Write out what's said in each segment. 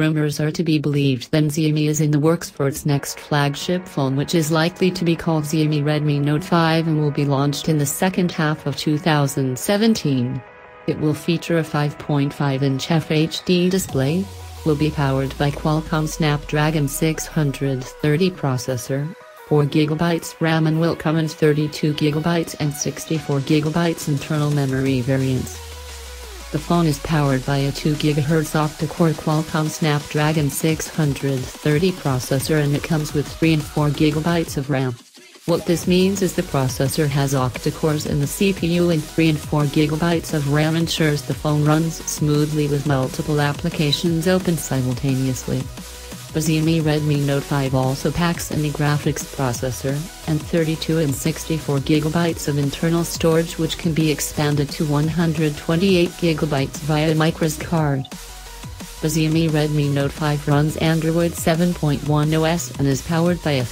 rumors are to be believed, then Xiaomi is in the works for its next flagship phone, which is likely to be called Xiaomi Redmi Note 5 and will be launched in the second half of 2017. It will feature a 5.5-inch FHD display, will be powered by Qualcomm Snapdragon 630 processor, 4GB RAM, and will come in 32GB and 64GB internal memory variants. The phone is powered by a 2 GHz octa-core Qualcomm Snapdragon 630 processor, and it comes with 3 and 4 GB of RAM. What this means is the processor has octa-cores in the CPU, and 3 and 4 GB of RAM ensures the phone runs smoothly with multiple applications open simultaneously. The Xiaomi Redmi Note 5 also packs an graphics processor, and 32 and 64 GB of internal storage, which can be expanded to 128 GB via microSD card. The Xiaomi Redmi Note 5 runs Android 7.1 OS and is powered by a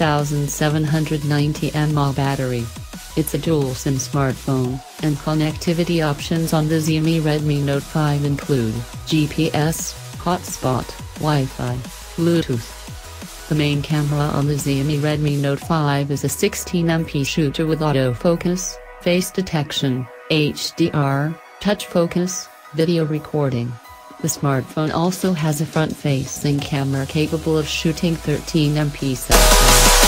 3790 mAh battery. It's a dual SIM smartphone, and connectivity options on the Xiaomi Redmi Note 5 include GPS, hotspot, Wi-Fi, Bluetooth. The main camera on the Xiaomi Redmi Note 5 is a 16MP shooter with autofocus, face detection, HDR, touch focus, video recording. The smartphone also has a front-facing camera capable of shooting 13MP selfies.